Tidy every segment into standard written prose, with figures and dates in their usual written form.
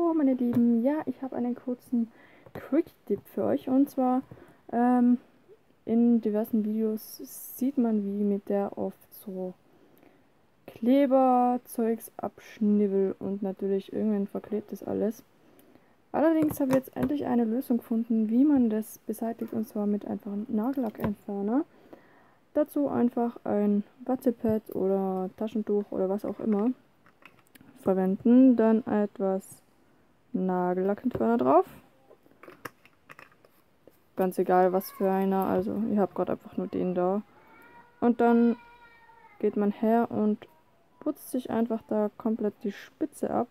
Hallo meine Lieben, ja, ich habe einen kurzen Quick-Tipp für euch und zwar in diversen Videos sieht man, wie mit der oft so Kleberzeugs abschnibbel und natürlich irgendwann verklebt das alles. Allerdings habe ich jetzt endlich eine Lösung gefunden, wie man das beseitigt, und zwar mit einfachem Nagellackentferner. Dazu einfach ein Wattepad oder Taschentuch oder was auch immer verwenden, dann etwas Nagellackentferner drauf. Ganz egal was für einer, also ich habe gerade einfach nur den da. Und dann geht man her und putzt sich einfach da komplett die Spitze ab,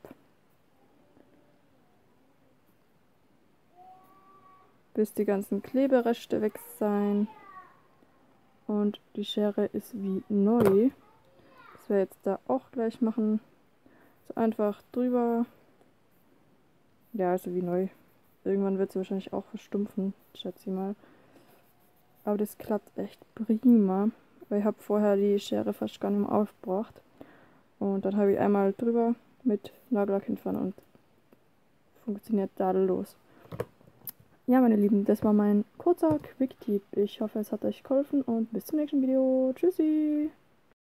bis die ganzen Klebereste weg sein. Und die Schere ist wie neu. Das werde ich jetzt da auch gleich machen. So einfach drüber. Ja, also wie neu. Irgendwann wird sie wahrscheinlich auch verstumpfen, schätze ich mal. Aber das klappt echt prima, weil ich habe vorher die Schere fast gar nicht mehr aufgebracht. Und dann habe ich einmal drüber mit Nagellackentferner und funktioniert tadellos. Ja, meine Lieben, das war mein kurzer Quick-Tipp. Ich hoffe, es hat euch geholfen und bis zum nächsten Video. Tschüssi!